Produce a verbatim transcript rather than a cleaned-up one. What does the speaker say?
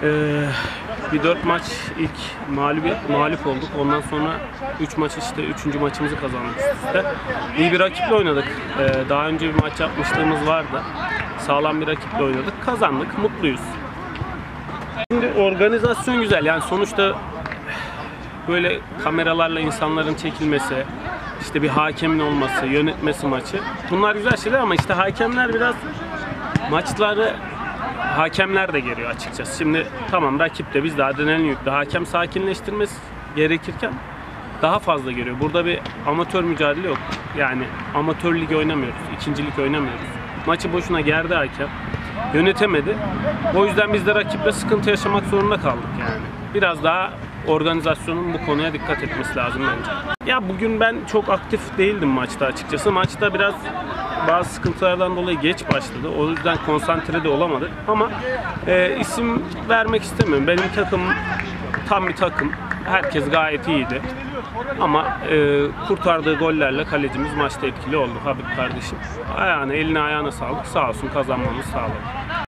Ee, bir dört maç ilk mağlubiyet, mağlup olduk. Ondan sonra üç maç işte üçüncü maçımızı kazandık üst üste. İyi bir rakiple oynadık. Ee, daha önce bir maç yapmışlığımız vardı. Sağlam bir rakiple oynadık. Kazandık. Mutluyuz. Şimdi organizasyon güzel. Yani sonuçta böyle kameralarla insanların çekilmesi, işte bir hakemin olması, yönetmesi maçı. Bunlar güzel şeyler ama işte hakemler biraz maçları hakemler de geliyor açıkçası. Şimdi tamam rakip de biz de adrenalin yüklü. Hakem sakinleştirmesi gerekirken daha fazla geliyor. Burada bir amatör mücadele yok. Yani amatör lig oynamıyoruz. İkinci lig oynamıyoruz. Maçı boşuna gerdi hakem. Yönetemedi. O yüzden biz de rakiple sıkıntı yaşamak zorunda kaldık yani. Biraz daha organizasyonun bu konuya dikkat etmesi lazım bence. Ya bugün ben çok aktif değildim maçta açıkçası. Maçta biraz bazı sıkıntılardan dolayı geç başladı. O yüzden konsantre de olamadık. Ama e, isim vermek istemiyorum. Benim takım tam bir takım. Herkes gayet iyiydi. Ama e, kurtardığı gollerle kalecimiz maçta etkili oldu. Habib kardeşim. Ayağına, eline ayağına sağlık. Sağ olsun kazanmamız sağladı.